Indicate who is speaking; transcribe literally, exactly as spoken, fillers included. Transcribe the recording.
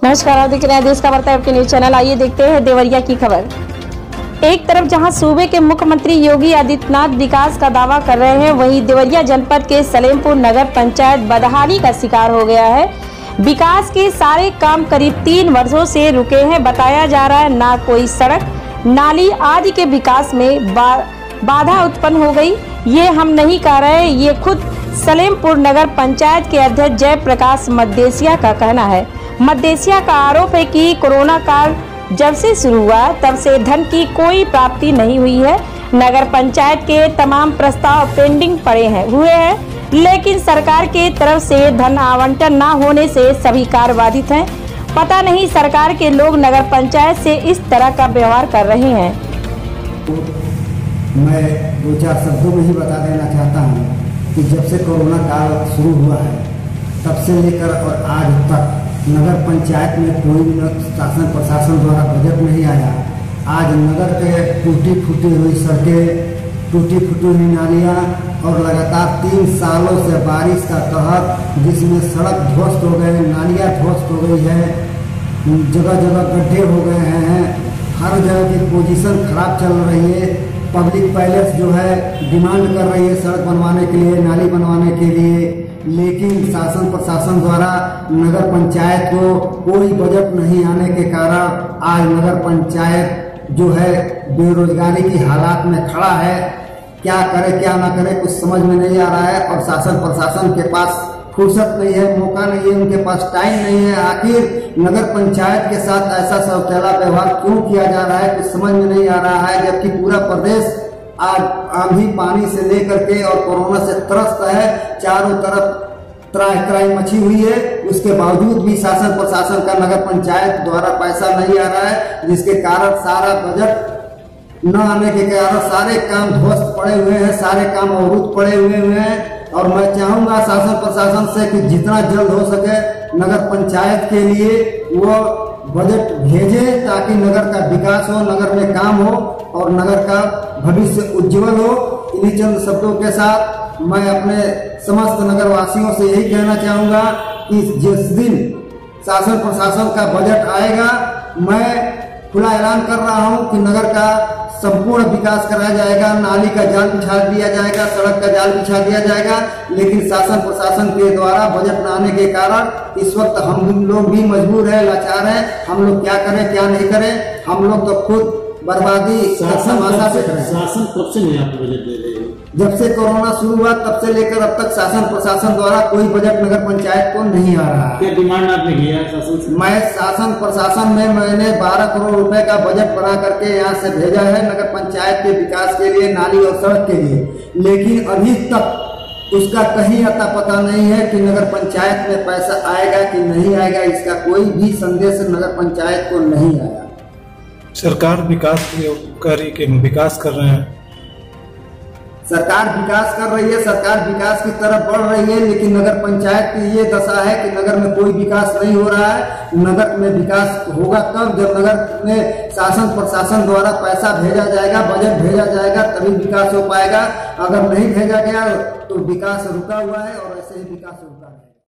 Speaker 1: नमस्कार, आप देख रहे हैं देश का वार्ता आपके न्यूज चैनल। आइए देखते हैं देवरिया की खबर। एक तरफ जहां सूबे के मुख्यमंत्री योगी आदित्यनाथ विकास का दावा कर रहे हैं, वहीं देवरिया जनपद के सलेमपुर नगर पंचायत बदहाली का शिकार हो गया है। विकास के सारे काम करीब तीन वर्षों से रुके हैं। बताया जा रहा है ना कोई सड़क, नाली आदि के विकास में बा, बाधा उत्पन्न हो गई। ये हम नहीं कह रहे, ये खुद सलेमपुर नगर पंचायत के अध्यक्ष जयप्रकाश मद्देसिया का कहना है। मद्देसिया का आरोप है कि कोरोना काल जब से शुरू हुआ तब से धन की कोई प्राप्ति नहीं हुई है। नगर पंचायत के तमाम प्रस्ताव पेंडिंग पड़े हैं हुए हैं, लेकिन सरकार के तरफ से धन आवंटन न होने से सभी कार्य बाधित हैं। पता नहीं सरकार के लोग नगर पंचायत से इस तरह का व्यवहार कर रहे हैं।
Speaker 2: मैं दो चार शब्दों में ही बता देना चाहता हूँ कि जब से कोरोना काल शुरू हुआ है तब से लेकर और आज तक नगर पंचायत में कोई भी शासन प्रशासन द्वारा बजट नहीं आया। आज नगर के टूटी फूटी हुई सड़कें, टूटी फूटी हुई नालियाँ और लगातार तीन सालों से बारिश का कहर, जिसमें सड़क ध्वस्त हो गए, नालियाँ ध्वस्त हो गई है, जगह जगह गड्ढे हो गए हैं, हर जगह की पोजीशन खराब चल रही है। पब्लिक पैलेस जो है डिमांड कर रही है सड़क बनवाने के लिए, नाली बनवाने के लिए, लेकिन शासन प्रशासन द्वारा नगर पंचायत को कोई बजट नहीं आने के कारण आज नगर पंचायत जो है बेरोजगारी की हालात में खड़ा है। क्या करे क्या ना करे कुछ समझ में नहीं आ रहा है और शासन प्रशासन के पास फुर्सत नहीं है, मौका नहीं है, उनके पास टाइम नहीं है। आखिर नगर पंचायत के साथ ऐसा सौतेला व्यवहार क्यों किया जा रहा है कुछ समझ में नहीं आ रहा है, जबकि पूरा प्रदेश आज आंधी पानी से लेकर के और कोरोना से त्रस्त है। चारों तरफ त्राही त्राही मची हुई है, उसके बावजूद भी शासन प्रशासन का नगर पंचायत द्वारा पैसा नहीं आ रहा है, जिसके कारण सारा बजट न आने के कारण सारे काम ध्वस्त पड़े हुए हैं, सारे काम अवरुद्ध पड़े हुए हुए हैं। और मैं चाहूंगा शासन प्रशासन से कि जितना जल्द हो सके नगर पंचायत के लिए वो बजट भेजे ताकि नगर का विकास हो, नगर में काम हो और नगर का भविष्य उज्जवल हो। इन्हीं चंद शब्दों के साथ मैं अपने समस्त नगर वासियों से यही कहना चाहूंगा कि जिस दिन शासन प्रशासन का बजट आएगा, मैं खुला ऐलान कर रहा हूं कि नगर का संपूर्ण विकास कराया जाएगा, नाली का जाल बिछा दिया जाएगा, सड़क का जाल बिछा दिया जाएगा। लेकिन शासन प्रशासन के द्वारा बजट न आने के कारण इस वक्त हम लोग भी मजबूर है, लाचार हैं। हम लोग क्या करें क्या नहीं करें, हम लोग तो खुद बर्बादी
Speaker 3: शासन शासन कब से नहीं आपको बजट दे रहे हैं?
Speaker 2: जब से कोरोना शुरू हुआ तब से लेकर अब तक शासन प्रशासन द्वारा कोई बजट नगर पंचायत को नहीं आ रहा है।
Speaker 3: क्या डिमांड आपने किया शासन से?
Speaker 2: मैं शासन प्रशासन में मैंने बारह करोड़ रुपए का बजट बना करके यहाँ से भेजा है नगर पंचायत के विकास के लिए, नाली और सड़क के लिए, लेकिन अभी तक उसका कहीं अता पता नहीं है कि नगर पंचायत में पैसा आएगा कि नहीं आएगा। इसका कोई भी संदेश नगर पंचायत को नहीं आया।
Speaker 4: सरकार विकास कार्य के विकास कर रहे हैं,
Speaker 2: सरकार विकास कर रही है, सरकार विकास की तरफ बढ़ रही है, लेकिन नगर पंचायत की ये दशा है कि नगर में कोई विकास नहीं हो रहा है। नगर में विकास होगा तब जब नगर में शासन प्रशासन द्वारा पैसा भेजा जाएगा, बजट भेजा जाएगा, तभी विकास हो पाएगा। अगर नहीं भेजा गया तो विकास रुका हुआ है और ऐसे ही विकास होगा।